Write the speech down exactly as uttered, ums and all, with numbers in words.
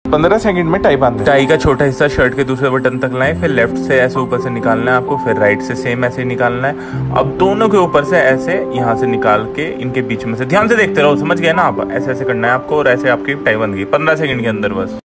पंद्रह सेकंड में टाई बांध। टाई का छोटा हिस्सा शर्ट के दूसरे बटन तक लाएं, फिर लेफ्ट से ऐसे ऊपर से निकालना है आपको, फिर राइट से सेम ऐसे निकालना है। अब दोनों के ऊपर से ऐसे यहाँ से निकाल के इनके बीच में से ध्यान से देखते रहो, समझ गए ना आप, ऐसे ऐसे करना है आपको और ऐसे आपकी टाई बन गई पंद्रह सेकंड के अंदर बस।